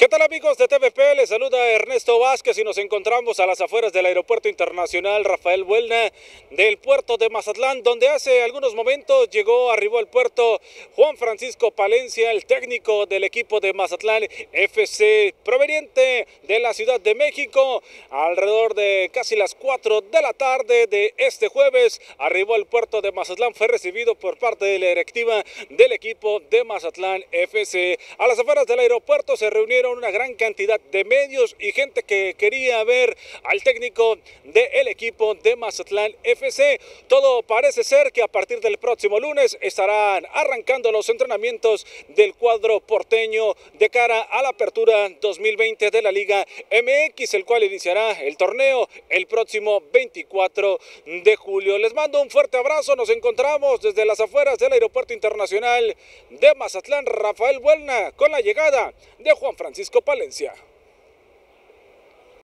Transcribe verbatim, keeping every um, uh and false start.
¿Qué tal amigos de T V P? Les saluda Ernesto Vázquez y nos encontramos a las afueras del Aeropuerto Internacional Rafael Buelna del puerto de Mazatlán, donde hace algunos momentos llegó, arribó al puerto Juan Francisco Palencia, el técnico del equipo de Mazatlán F C, proveniente de la Ciudad de México. Alrededor de casi las cuatro de la tarde de este jueves, arribó al puerto de Mazatlán, fue recibido por parte de la directiva del equipo de Mazatlán F C. A las afueras del aeropuerto se reunieron una gran cantidad de medios y gente que quería ver al técnico del equipo de Mazatlán F C. Todo parece ser que a partir del próximo lunes estarán arrancando los entrenamientos del cuadro porteño de cara a la apertura dos mil veinte de la Liga M X, el cual iniciará el torneo el próximo veinticuatro de julio. Les mando un fuerte abrazo, nos encontramos desde las afueras del Aeropuerto Internacional de Mazatlán Rafael Buelna con la llegada de Juan Francisco Palencia.